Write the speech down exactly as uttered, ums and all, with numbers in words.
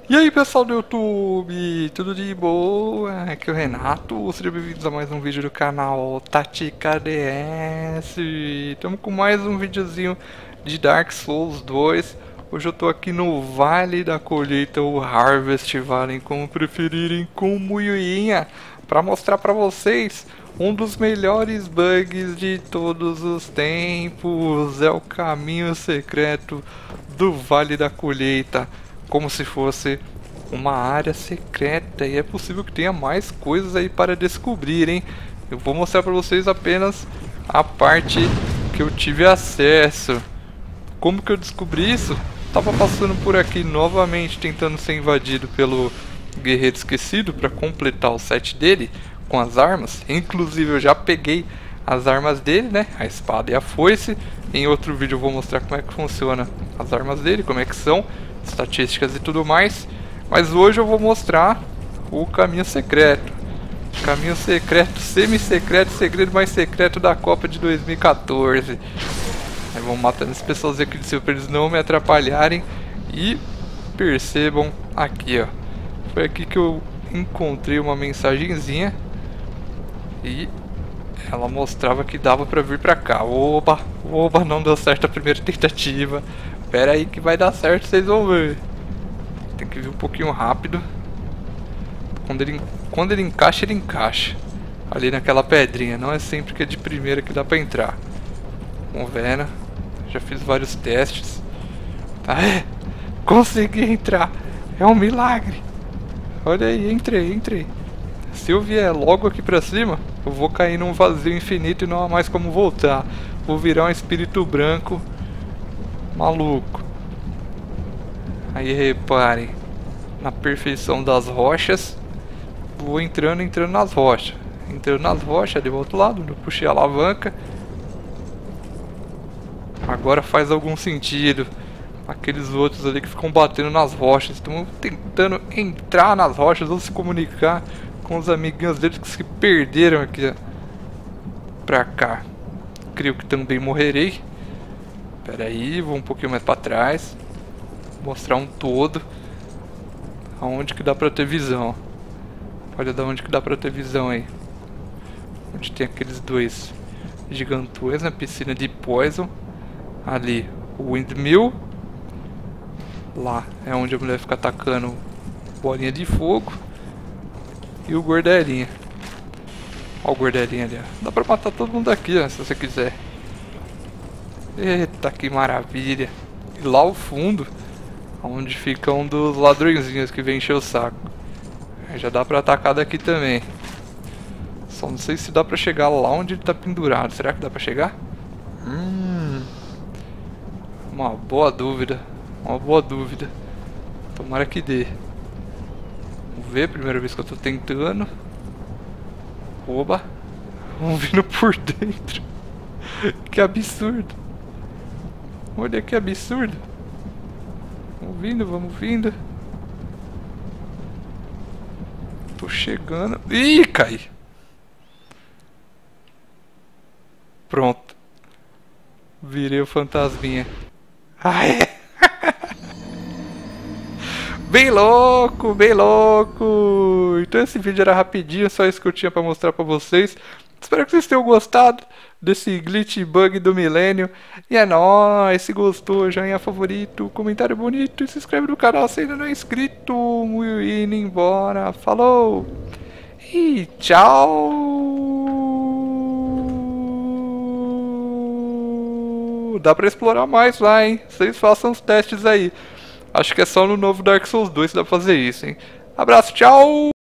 E aí pessoal do YouTube, tudo de boa? Aqui é o Renato, sejam bem-vindos a mais um vídeo do canal Tática D S. Estamos com mais um videozinho de Dark Souls dois. Hoje eu tô aqui no Vale da Colheita, o Harvest Valley, como preferirem, com Muiuinha, para mostrar para vocês um dos melhores bugs de todos os tempos. É o caminho secreto do Vale da Colheita, como se fosse uma área secreta, e é possível que tenha mais coisas aí para descobrir, hein? Eu vou mostrar para vocês apenas a parte que eu tive acesso. Como que eu descobri isso? Tava passando por aqui novamente, tentando ser invadido pelo Guerreiro Esquecido para completar o set dele com as armas. Inclusive eu já peguei as armas dele, né? A espada e a foice. Em outro vídeo eu vou mostrar como é que funciona as armas dele, como é que são, estatísticas e tudo mais. Mas hoje eu vou mostrar o caminho secreto. Caminho secreto, semi-secreto, segredo mais secreto da Copa de dois mil e quatorze. Aí vamos matando as pessoas aqui de cima para eles não me atrapalharem. E percebam aqui, ó. Foi aqui que eu encontrei uma mensagenzinha. E ela mostrava que dava pra vir pra cá. Oba, oba, não deu certo a primeira tentativa. Pera aí que vai dar certo, vocês vão ver. Tem que vir um pouquinho rápido. Quando ele, quando ele encaixa, ele encaixa. Ali naquela pedrinha. Não é sempre que é de primeira que dá pra entrar. Vamos vendo. Já fiz vários testes. Aê, consegui entrar. É um milagre. Olha aí, entrei, entrei. Se eu vier logo aqui pra cima, eu vou cair num vazio infinito e não há mais como voltar. Vou virar um espírito branco maluco. Aí reparem na perfeição das rochas. Vou entrando, entrando nas rochas. Entrando nas rochas ali do outro lado. Eu puxei a alavanca. Agora faz algum sentido. Aqueles outros ali que ficam batendo nas rochas estão tentando entrar nas rochas ou se comunicar com os amiguinhos deles que se perderam aqui pra cá. Creio que também morrerei. Pera aí, vou um pouquinho mais pra trás. Mostrar um todo. Aonde que dá pra ter visão. Olha da onde que dá pra ter visão aí. Onde tem aqueles dois gigantões na piscina de Poison. Ali, o Windmill. Lá é onde a mulher fica atacando bolinha de fogo. E o gordelinha. Olha o gordelinha ali, ó. Dá pra matar todo mundo aqui, ó, se você quiser. Eita, que maravilha. E lá ao fundo, onde fica um dos ladrõezinhos que vem encher o saco. Aí já dá pra atacar daqui também. Só não sei se dá pra chegar lá onde ele tá pendurado. Será que dá pra chegar? Hum, uma boa dúvida. Uma boa dúvida. Tomara que dê. Vamos ver, primeira vez que eu tô tentando. Oba. Vamos vindo por dentro. Que absurdo. Olha que absurdo. Vamos vindo, vamos vindo. Tô chegando. Ih, cai. Pronto. Virei o fantasminha. Ah, é. Bem louco, bem louco. Então esse vídeo era rapidinho, só isso que eu tinha pra mostrar pra vocês. Espero que vocês tenham gostado desse glitch bug do milênio. E é nóis, se gostou, joinha favorito, comentário bonito e se inscreve no canal se ainda não é inscrito. Indo embora, falou e tchau. Dá pra explorar mais lá, hein? Vocês façam os testes aí. Acho que é só no novo Dark Souls dois que dá pra fazer isso, hein? Abraço, tchau!